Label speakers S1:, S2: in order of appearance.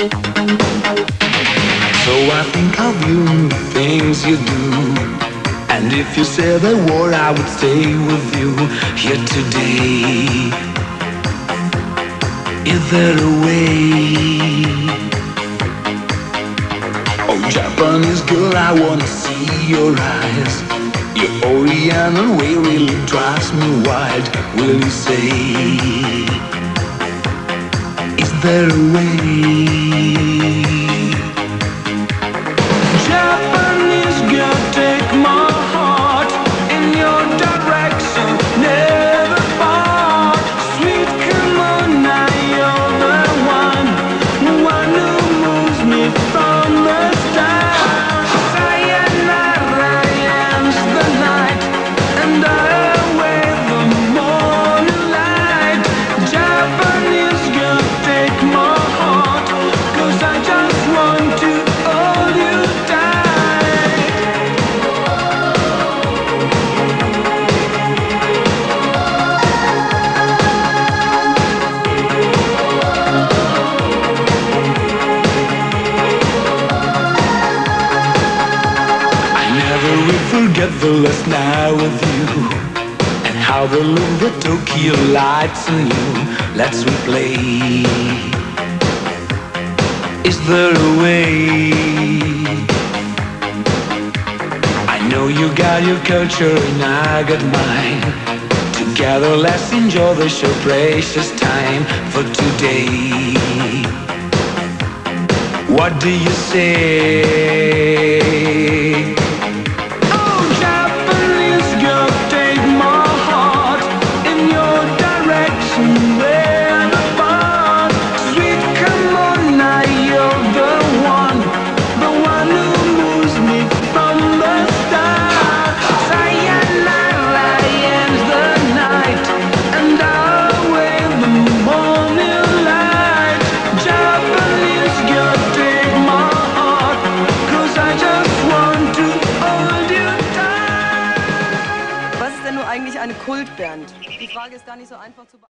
S1: So I think of you and the things you do, and if you said the word I would stay with you here today. Is there a way? Oh, Japanese girl, I wanna see your eyes. Your Oriental way really drives me wild. Will you say, is there a way? Japanese girl, take my heart in your direction, never part. Sweet, come on now, you're the one who moves me from the start. Sayonara ends the night, and I await the morning light. Japanese girl, take my heart, 'cause I just want to hold you tight. I never will forget the last night with you, and how the look the Tokyo lights on you. Let's replay. Is there a way? I know you got your culture and I got mine. Together let's enjoy the short precious time for today. What do you say? Oh, Japanese girl, take my heart in your direction, where the fun. Sweet, come on now, you're the one who moves me from the start. Sayonara ends the night, and I'll await the morning light. Japanese girl, take my heart, 'cause I just want to hold you tight.
S2: Was ist denn nur eigentlich eine Kultband? Die Frage ist gar nicht so einfach zu beantworten.